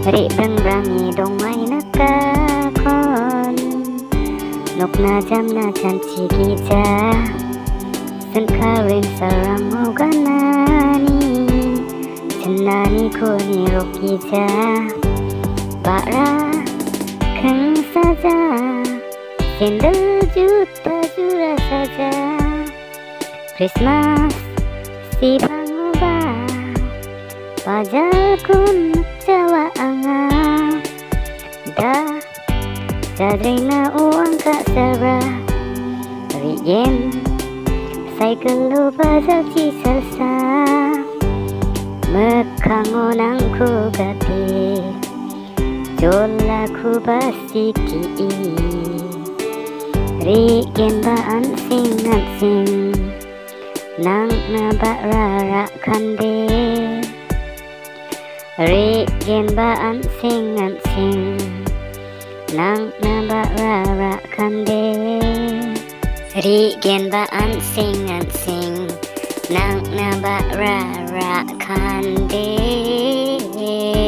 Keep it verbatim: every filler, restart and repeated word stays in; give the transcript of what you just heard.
Ri berang-berangi dong mai nakakon Nok na jam na canci gija Sen karin sarang mau ganani Cenani kuni rok gija Bara keng saja Sendal juta jura saja Christmas si pangubah Pajal kun Jawa anga Da Jadri na uang kak serba Riyen Cycle lupa saji selsa Mekangonang ku gati Jola ku basiki Riyen baan sing sing Nang na bak rara kande Riyen baan sing sing Nang na bak rara kande Riyen baan sing sing Nang na bak rara kande